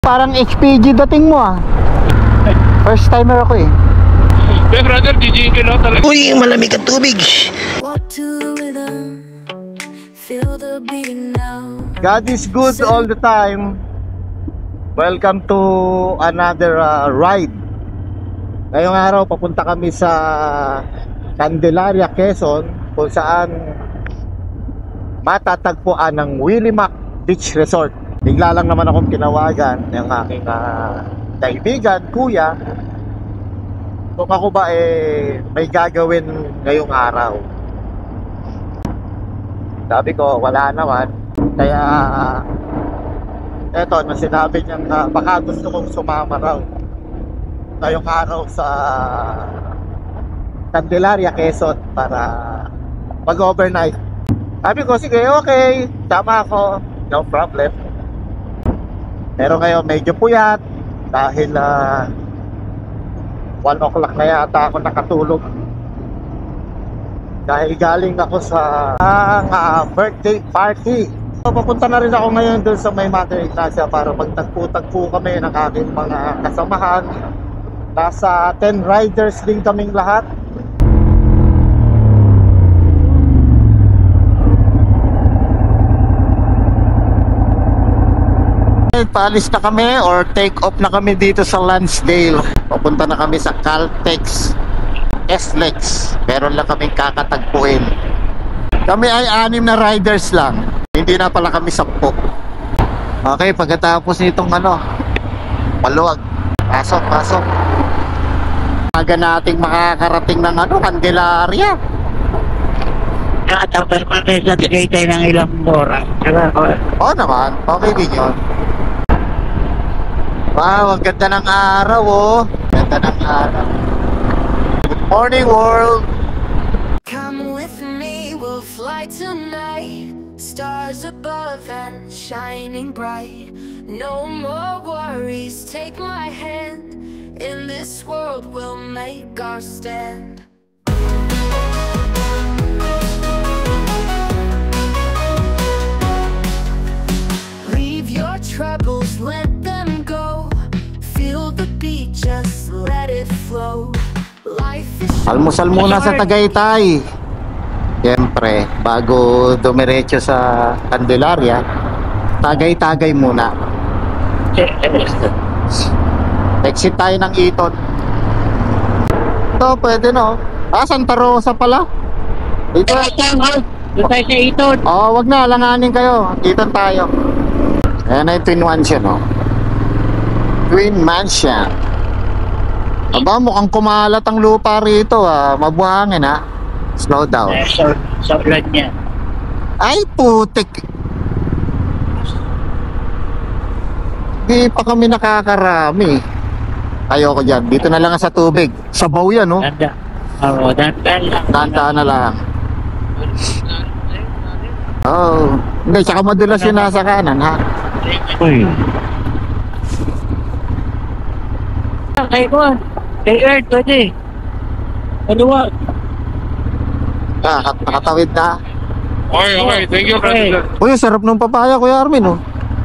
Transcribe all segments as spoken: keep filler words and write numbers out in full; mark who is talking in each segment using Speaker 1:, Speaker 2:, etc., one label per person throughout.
Speaker 1: Parang H P G dating mo ah. First timer ako eh.
Speaker 2: Eh brother, D J ka lang talaga.
Speaker 3: Uy, malamig ang tubig.
Speaker 1: God is good all the time. Welcome to another uh, ride. Ngayong araw papunta kami sa Candelaria, Quezon, kung saan matatagpuan ng Willimac Beach Resort. Bigla lang naman akong tinawagan ng aking uh, kaibigan, kuya, kung ako ba eh may gagawin ngayong araw. Sabi ko wala naman. Kaya eto, na sinabi niyang uh, baka gusto kong sumama raw ngayong araw sa Candelaria, Quezon para mag-overnight. Sabi ko sige, okay, tama ako, no problem. Pero ngayon medyo puyat dahil uh, one o'clock na yata ako nakatulog. Dahil galing ako sa uh, birthday party. So, papunta na rin ako ngayon doon sa may Mother Ignacia para magtagpo-tagpo kami ng aking mga kasamahan. Nasa ten riders din kaming lahat. Paalis na kami or take off na kami dito sa Lansdale. Papunta na kami sa Caltex S-Lex. Meron lang kaming kakatagpuin. Kami ay anim na riders lang. Hindi na pala kami sampo. Okay, pagkatapos nitong ano, paluwag. Pasok, pasok. Aga nating makakarating ng ano, Candelaria.
Speaker 3: Nakatapos pa kayo sa Tagaytay ng ilang oras.
Speaker 1: Oo naman, okay din yun. Wow, ang ganda ng araw oh. Ganda ng araw. Good morning world.
Speaker 4: Come with me, we'll fly tonight. Stars above and shining bright. No more worries, take my hand. In this world we'll make our stand. Leave your troubles, let them go. Feel the beat, just let it flow. Life is
Speaker 1: Almusal muna sa Tagaytay. Siyempre, bago dumiretso sa Candelaria, tagay-tagay muna. Exit tayo ng Iton. Ito, pwede no. Ah, Santa Rosa pala. Dito.
Speaker 3: Doon tayo sa Iton.
Speaker 1: Oh, wag na, alanganin kayo. Iton tayo. Ayan na yung Twin Mansion, no? Twin Mansion. Aba, mukhang kumalat ang lupa rito, ah. Mabuhangin, ha? Slow down.
Speaker 3: Eh, sa, sa ulan niya.
Speaker 1: Ay, putik. Di pa kami nakakarami. Ayoko dyan. Dito na lang sa tubig. Sabaw yan, no?
Speaker 3: Danda. Oo, dandan lang.
Speaker 1: Dantaan na lang. Oh. Hindi, tsaka madulas yung nasa kanan, ha?
Speaker 3: Uy. Kay ko. Kay Earth, pwede. Maluwag.
Speaker 1: Ah, kat- nakatawid na.
Speaker 2: Okay, okay. Thank you, brother.
Speaker 1: Uy, sarap ng papaya, Kuya Armin, oh.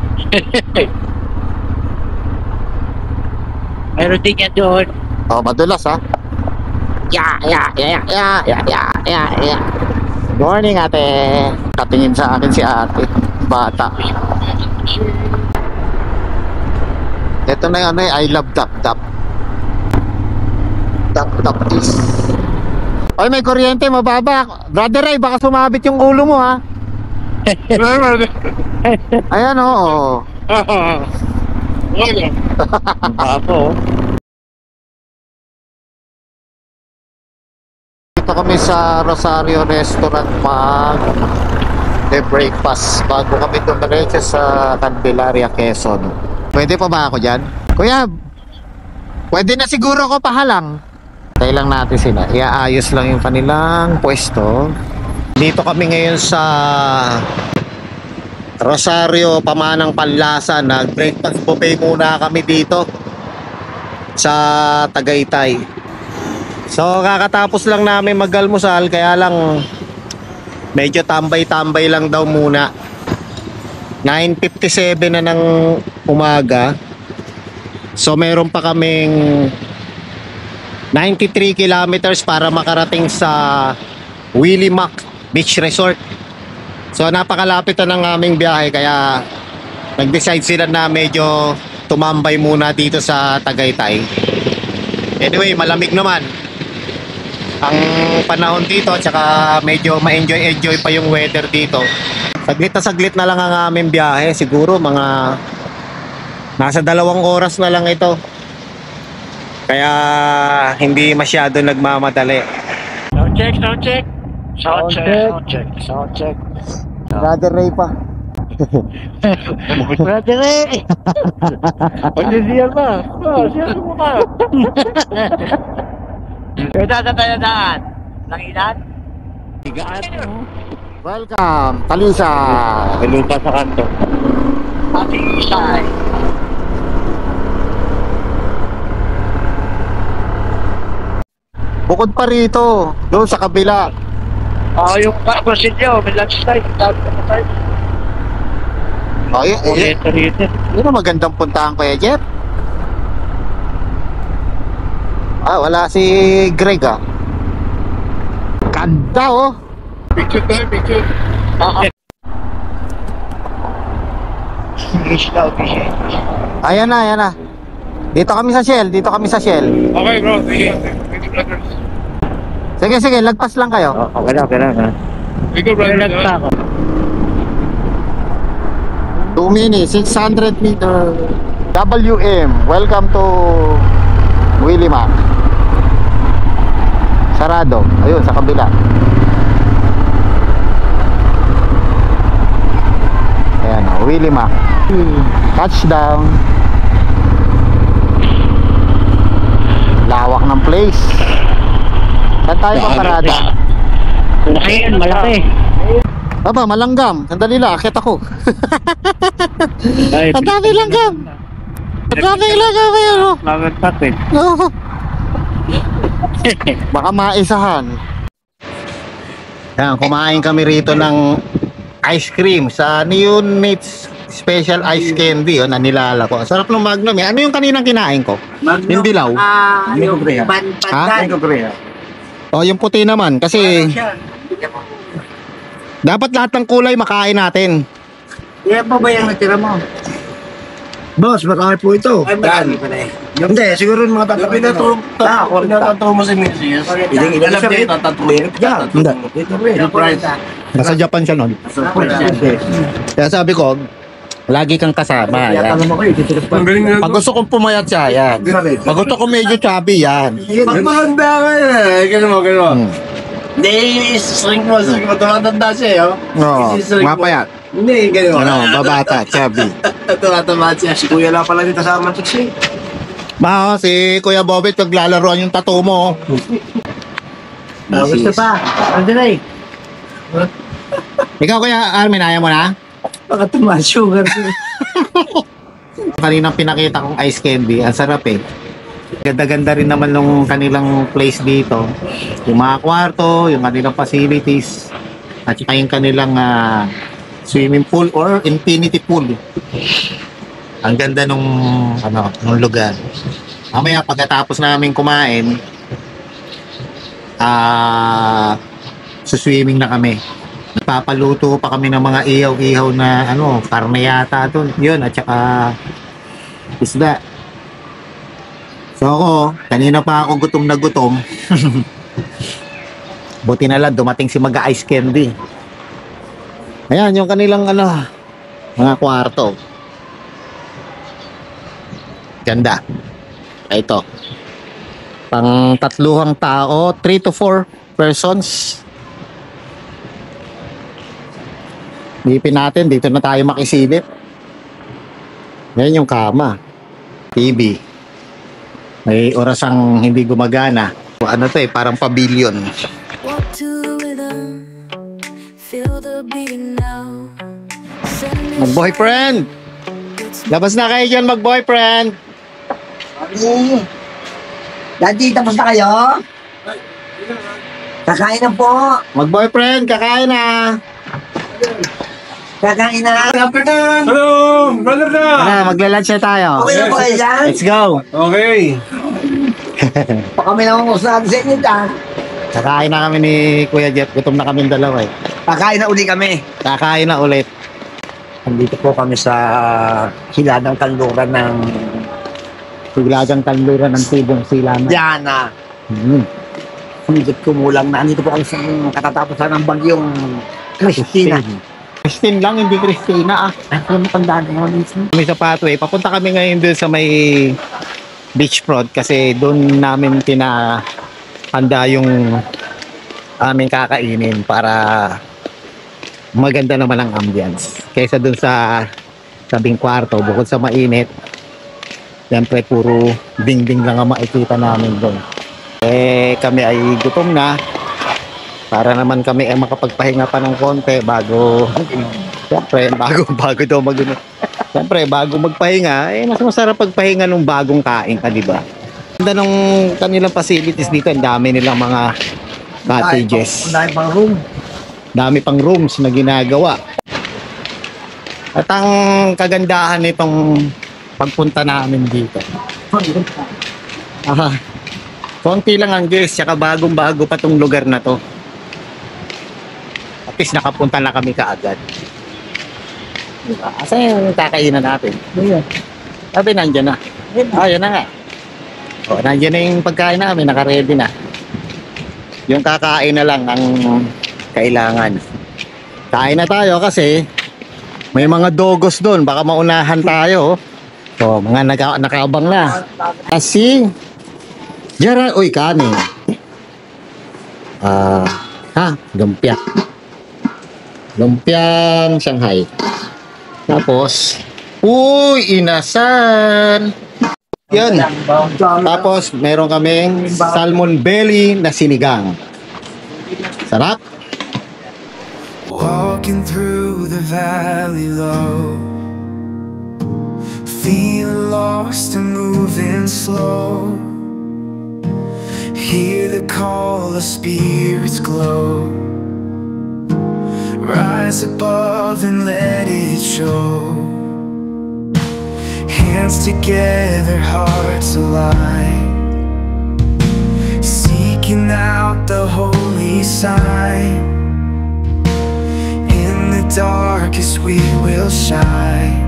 Speaker 3: Mayroon din yan doon.
Speaker 1: Oh, madulas, ha? Ya, ya, ya, ya, ya, ya, ya, ya. Good morning, ate. Katingin sa akin si ate. Bata. Ito na yung ano eh, I love Dap Dap. Dap Dap is. Oy, may kuryente, mababa. Brother Ray, baka sumabit yung ulo mo, ha? Ayan, oo.
Speaker 2: Okay.
Speaker 3: Papo.
Speaker 1: Dito kami sa Rosario Restaurant mag de breakfast bago kami dumiretso sa Candelaria, Quezon. Pwede pa ba ako dyan? Kuya, pwede na siguro ako pahalang. Tayo lang natin sila. Iaayos lang yung kanilang pwesto. Dito kami ngayon sa Rosario, Pamanang Panlasa. Nag-breakfast buffet muna kami dito sa Tagaytay. So kakatapos lang namin mag-almusal, kaya lang medyo tambay-tambay lang daw muna. nine fifty-seven na ng umaga. So meron pa kaming ninety-three kilometers para makarating sa Willie Mac Beach Resort. So napakalapit na ng aming biyahe, kaya nag-decide sila na medyo tumambay muna dito sa Tagaytay. Anyway, malamig naman ang panahon dito, tsaka medyo ma-enjoy-enjoy pa yung weather dito. Saglit na saglit na lang ang aming biyahe, siguro mga nasa dalawang oras na lang ito. Kaya hindi masyado nagmamadali.
Speaker 3: Sound check, sound check. Sound check, sound check, sound check.
Speaker 1: Brother Ray pa.
Speaker 3: Brother Ray! Pag-siyan ba? Oh, siyan mo ka. Kaya saan tayo daan? Langinan? Higaan mo.
Speaker 1: Welcome, Talisa.
Speaker 3: Lupa sa kanto. Ating isay.
Speaker 1: Bukod pa rito, doon sa kabila.
Speaker 3: Ah, yung proceed nyo, may lunch time. Sabi ka na tayo.
Speaker 1: Oh, yun, yun,
Speaker 3: Ito rito.
Speaker 1: yun ang magandang puntahan, Kuya Jeff. Ah, wala si Greg ah. Ganda oh.
Speaker 2: Picture tayo, picture.
Speaker 3: English daw, Bishay.
Speaker 1: Ayan na, ayan na. Dito kami sa Shell, dito kami sa Shell.
Speaker 2: Okay bro, sige. Thank you brothers.
Speaker 1: Sige, sige, lagpas lang kayo.
Speaker 3: Oh, okay lang, okay lang. ha?
Speaker 2: Thank you brothers.
Speaker 3: Nagpa ako.
Speaker 1: two minutes, six hundred meter. W M, welcome to Willie Mac. Sarado, ayun sa kabila. Ayan, oh, Willie Mac. Touchdown. Lawak ng place. Saan tayo paparada?
Speaker 3: Malaki yan, malaki.
Speaker 1: Aba, malanggam. Sandali lang, akit ako.
Speaker 3: Ay,
Speaker 1: Ang dami langgam. Ang dami langgam ngayon. oh.
Speaker 3: Bakit bakit?
Speaker 1: Oo. Baka maisahan. Yan, kumain kami rito ng ice cream sa Neon Mates Special Ice Candy, oh, na nilala ko. Sarap ng Magnum. eh. Ano yung kaninang kinain ko? Yung dilaw.
Speaker 3: Ah, yung pan
Speaker 1: Ha?
Speaker 3: pandan.
Speaker 1: O, yung puti naman. Kasi dapat lahat ng kulay makain natin.
Speaker 3: Yan pa ba yung natira mo?
Speaker 5: Boss, marami po ito.
Speaker 3: Ay, marami pa na eh.
Speaker 5: Hindi, siguro yung mga tatanong.
Speaker 3: pinaturo-
Speaker 5: Ah, kung pinaturo mo si Missus. Hindi, hindi alam niya, tatanong. Yan.
Speaker 1: Hindi.
Speaker 5: Dito rin. Surprise.
Speaker 1: Nasa Japan siya nun. Kaya sabi ko, lagi kang kasama. Yan.
Speaker 5: Alam mo ko, ititirip pa. Ang galing na.
Speaker 1: Pag gusto kong pumayat siya, yan. Pag gusto ko medyo chubby, yan.
Speaker 5: Magmahanda ka na. Ganun mo, ganun mo.
Speaker 1: Hmm.
Speaker 5: Hindi, isring mo. Isring mo. Tumatanda siya, eh, oh.
Speaker 1: Oo,
Speaker 5: Isring mo.
Speaker 1: mapayat.
Speaker 5: Hindi, ganun.
Speaker 1: Ano, babata, chubby.
Speaker 5: Tumatanda siya. Si Kuya lang pala dito sa Amatut siya.
Speaker 1: Mao, si Kuya Bobit, paglalaroan yung tattoo mo.
Speaker 3: Ah, gusto pa. Ano na eh?
Speaker 1: Ikaw, Kuya Armin, ayaw mo na?
Speaker 3: Baka tumaas sugar.
Speaker 1: Kaninang pinakita kong ice candy, ang sarap eh. Ganda-ganda rin naman nung kanilang place dito. Yung mga kwarto, yung kanilang facilities, at saka yung kanilang ah, swimming pool or infinity pool. Ang ganda nung ano, nung lugar. Mamaya pagkatapos namin kumain, ah, suswimming na kami. Nagpapaluto pa kami ng mga ihaw-ihaw na ano, karne yata doon. Yun, at saka isda. So ako, kanina pa ako gutom na gutom. Buti na lang dumating si Maga Ice Candy. Ayan, yung kanilang ano, mga kwarto. Ganda. Ito. Pang tatluhang tao, three to four persons. Dipin natin, dito na tayo makisilip. Ngayon yung kama. T V. May orasang hindi gumagana. Ano to eh, parang pavilion.
Speaker 4: Walk to the rhythm, feel the beating now. Send me
Speaker 1: Mag-boyfriend! Labas na kayo dyan, mag-boyfriend!
Speaker 3: Daddy, tapos na kayo? Kakain na po.
Speaker 1: Mag-boyfriend, kakain na!
Speaker 5: Kakain na.
Speaker 2: Hello! Brother na!
Speaker 1: Tara, magla-lunch na tayo.
Speaker 5: Okay na po kayo dyan?
Speaker 1: Let's go.
Speaker 2: Okay.
Speaker 5: Pa kami naman kung saan sa inyo dyan.
Speaker 1: Kakain na kami ni Kuya Jeff. Gutom na kami dalawa eh.
Speaker 5: Kakain na uli kami.
Speaker 1: Kakain na ulit.
Speaker 5: Andito po kami sa hiladang kanluran ng
Speaker 1: Siglagang kanluran ng Tibong Silangan.
Speaker 5: Diana.
Speaker 1: Hmm.
Speaker 5: Hindi kumulang na. Andito po kami sa katatapusan ng bagyong Christina.
Speaker 1: Christine lang, hindi Christina ah.
Speaker 5: Ano matandaan ko naman mismo?
Speaker 1: Kami sa pathway. Papunta kami ngayon doon sa may beachfront kasi doon namin tinahanda yung aming kakainin para maganda naman ang ambience. Kaysa doon sa sabing kwarto, bukod sa mainit, siyempre puro ding-ding lang ang makikita namin doon. Eh kami ay gutom na para naman kami ay makapagpahinga pa ng konti bago siyempre bago bago daw mag siyempre bago magpahinga eh mas masarap pagpahinga nung bagong kain ka, di ba? Ganda nung kanilang facilities dito, ang dami nilang mga cottages,
Speaker 5: Ang dahil pang room.
Speaker 1: dami pang rooms na ginagawa. At ang kagandahan nitong pagpunta namin dito, aha, konti lang ang guys, tsaka bagong bago pa tong lugar na to. At least nakapunta na kami kaagad. Diba? Asa yung kakainan natin? Sabi nandyan na. Ah, yan na nga. O, nandyan na yung pagkain namin, nakaready na. Yung kakain na lang ang kailangan. Kain na tayo kasi may mga dogos doon, baka maunahan tayo. So, mga naka nakaabang na. Kasi Jara, uy, kanin. Ah, ha, lumpia. Lumpiang Shanghai. Tapos, uy, inasan. Yan. Tapos, meron kaming salmon belly na sinigang. Sarap.
Speaker 6: Walking through the valley low, feeling lost and moving slow. Hear the call of spirits glow. Rise above and let it show. Hands together, hearts aligned, seeking out the holy sign. In the darkest we will shine,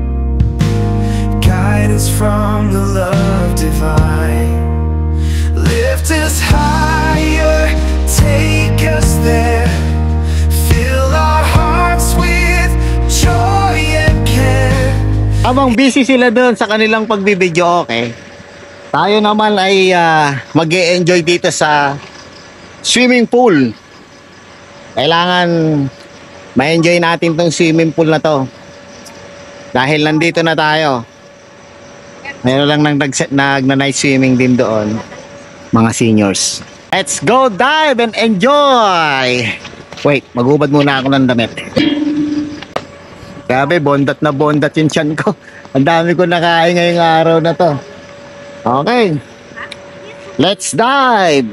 Speaker 6: guidance from the love divine. Lift us higher, take us there. Fill our hearts with joy and care.
Speaker 1: Habang busy sila doon sa kanilang pagbibideo, okay? Tayo naman ay uh, mag-e-enjoy dito sa swimming pool. Kailangan ma-enjoy natin tong swimming pool na to. Dahil nandito na tayo. Mayroon lang nang nag-night swimming din doon. Mga seniors. Let's go dive and enjoy! Wait, magubad muna ako ng damit. Grabe, bondat na bondat yung tiyan ko. Ang dami ko nakain ngayong araw na to. Okay. Let's dive!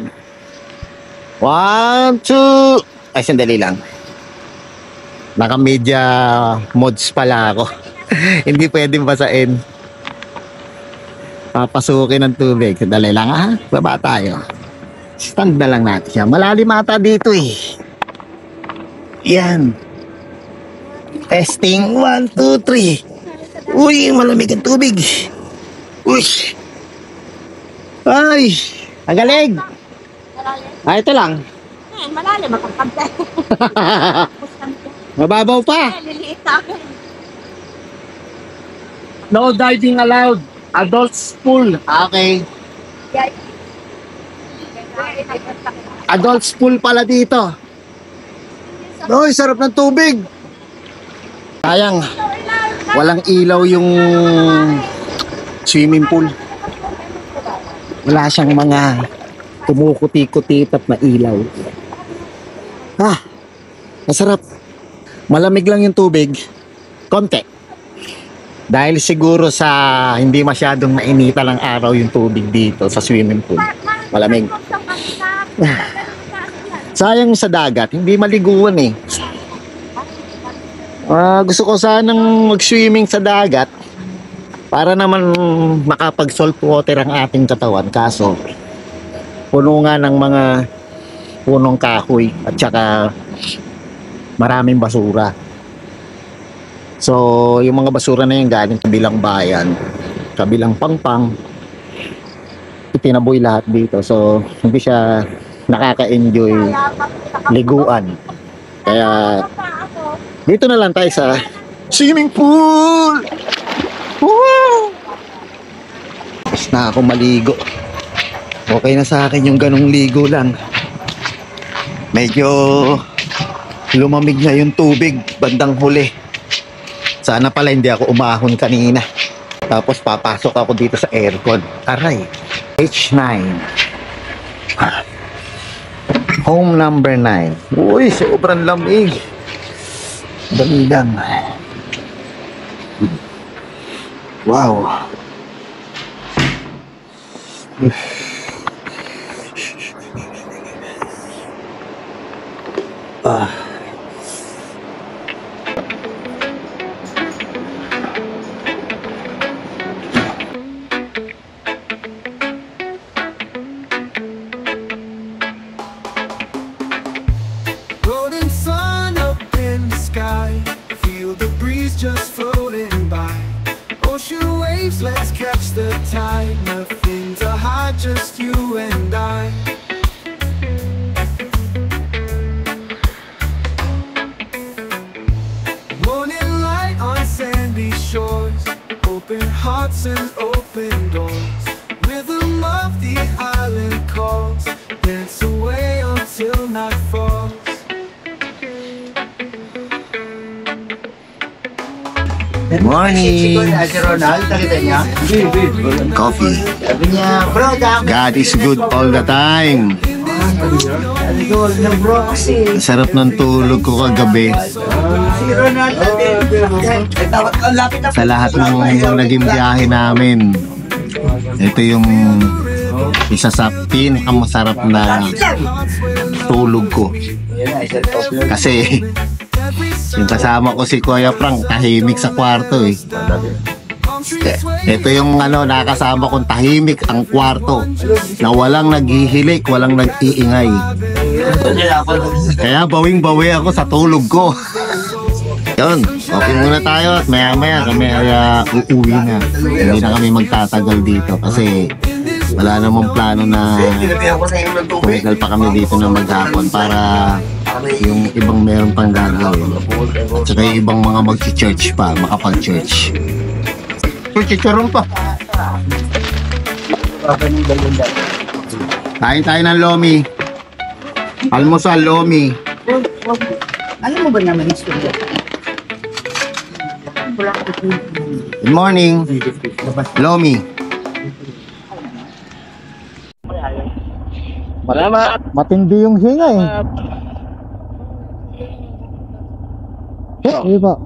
Speaker 1: One, two... Ay, sandali lang. Naka-media mods pala ako. Hindi pwedeng basain. Papasukin ng tubig. Sandali lang ha. Baba tayo. Stand na lang natin siya. Malalim ata dito eh. Yan. Testing. One, two, three. Uy, malamig ang tubig. Uy. Ay. Ang galing. Ah, ito lang.
Speaker 7: Hmm, malalim ako pagka.
Speaker 1: Mababaw pa.
Speaker 7: Liliit sa akin.
Speaker 1: No diving allowed. Adults pool. Okay. Adults pool pala dito. Uy, sarap ng tubig. Sayang. Walang ilaw yung swimming pool. Wala siyang mga kumukuti-kutitap na ilaw. Ah, masarap. Malamig lang yung tubig. Konti. Dahil siguro sa hindi masyadong nainita ng araw yung tubig dito sa swimming pool. Malamig. Sayang sa dagat, hindi maliguan eh. Ah, gusto ko sanang mag-swimming sa dagat para naman makapag-salt water ang ating katawan. Kaso, puno nga ng mga punong kahoy at saka maraming basura. So, yung mga basura na yun galing kabilang bayan, kabilang pangpang, itinaboy lahat dito. So, hindi siya nakaka-enjoy liguan. Kaya, dito na lang tayo sa swimming pool! Woo! Tapos na ako maligo. Okay na sa akin yung ganong ligo lang. Medyo lumamig na yung tubig bandang huli. Sana pala hindi ako umahon kanina. Tapos papasok ako dito sa aircon. Aray. H nine. Home number nine. Uy, sobrang lamig. Damidam. Wow. Ah.
Speaker 6: Golden sun up in the sky. Feel the breeze just floating by. Ocean waves, let's catch the tide. Nothing to hide, just you and I. Morning light on sandy shores. Open hearts and open doors. Rhythm of the island calls. Dance away until night falls.
Speaker 1: Morning. Coffee.
Speaker 5: Sabi niya, bro, dami.
Speaker 1: God is good all the time.
Speaker 5: Sabi ko, na bro, kasi.
Speaker 1: Sarap ng tulog ko kagabi.
Speaker 5: Si Ronaldo din. Eh, tawag ko, lapit na.
Speaker 1: Sa lahat ng naging biyahe namin, ito yung isa sa pinakamasarap na tulog ko. Kasi yung kasama ko si Kuya Frank, tahimik sa kwarto eh. Ito yung ano, nakasama kong tahimik ang kwarto na walang naghihilik, walang nag-iingay. Kaya bawing-bawi ako sa tulog ko. Yun, okay muna tayo at maya maya kami ay uh, uuwi na. Hindi na kami magtatagal dito kasi wala namang plano na tumagal pa kami dito na maghapon para yung ibang meron pang gagawin. At saka yung ibang mga mag-church pa, makapag-church. Chicharon pa. Kain tayo ng lomi. Almusal, lomi.
Speaker 5: Alam mo ba naman yung studio?
Speaker 1: Good morning. Lomi.
Speaker 3: Salamat.
Speaker 1: Matindi yung hinga eh. Oh, iya po.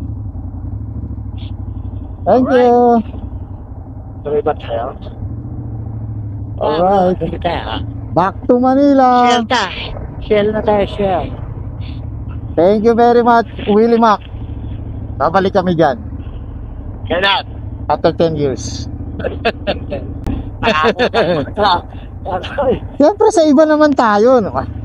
Speaker 1: Thank you.
Speaker 3: Tuloy ba tayo?
Speaker 1: Alright.
Speaker 3: Tuloy tayo ha?
Speaker 1: Back to Manila.
Speaker 3: Shell tayo. Shell na tayo, shell.
Speaker 1: Thank you very much, Willie Mac. Babalik kami dyan.
Speaker 3: Kailan?
Speaker 1: After ten years.
Speaker 3: Ah,
Speaker 1: Siyempre sa iba naman tayo. No?